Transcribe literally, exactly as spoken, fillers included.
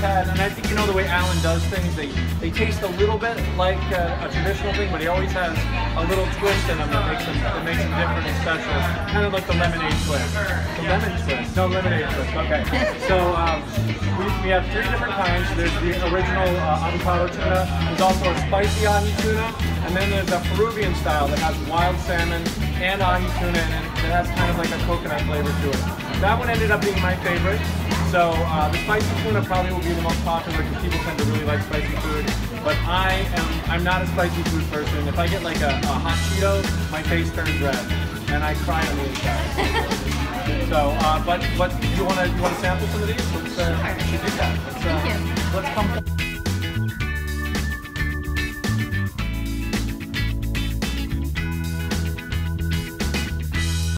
had, and I think you know the way Alan does things, they, they taste a little bit like a, a traditional thing, but he always has a little twist in them that makes them, that makes them different and special. Kind of like the lemonade twist. The lemon twist. No, lemonade twist. Okay. So um, we, we have three different kinds. There's the original uh, avocado tuna. There's also a spicy ahi tuna. And then there's a Peruvian style that has wild salmon and ahi tuna in it. It has kind of like a coconut flavor to it. That one ended up being my favorite. So uh, the spicy tuna probably will be the most popular because people tend to really like spicy food. But I am, I'm not a spicy food person. If I get like a, a hot Cheeto, my face turns red and I cry on the inside. So, uh, but but you want to you want to sample some of these? Let's uh, Sure. we should do that. Let's, uh, Thank you. Let's come.